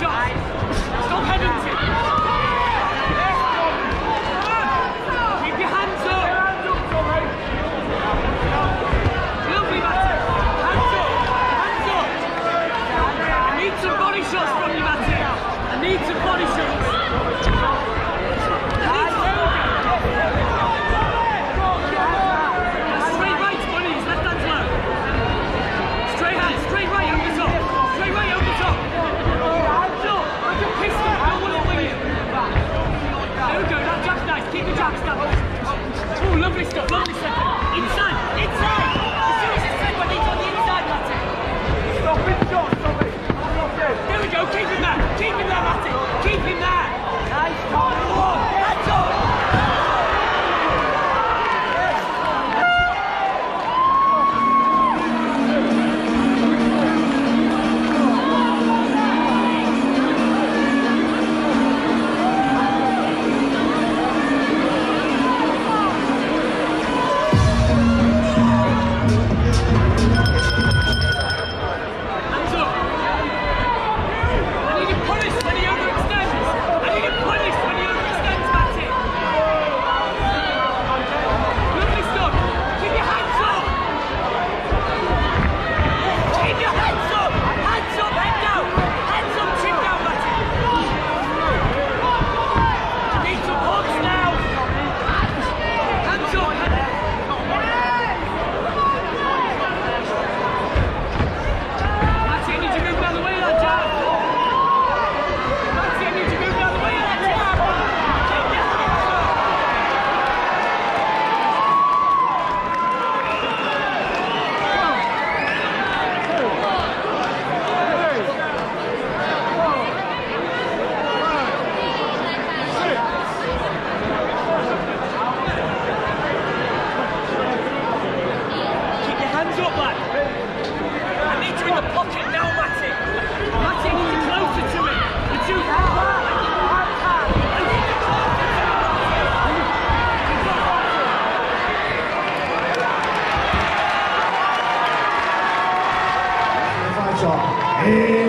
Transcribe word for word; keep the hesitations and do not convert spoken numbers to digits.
shots. Stop headhunting. Keep your hands up. Lovely, Matty. Hands up. Hands up. I need some body shots from you, Matty. I need some body shots. Keep the jab stuff. Oh, lovely stuff, lovely stuff. Inside, inside. As soon as it's said, when he's on the inside, Matty. Stop it, stop, stop it. There we go, keep him there. Keep him there, Matty. Keep him there. Nice. Oh, that's all. Hey.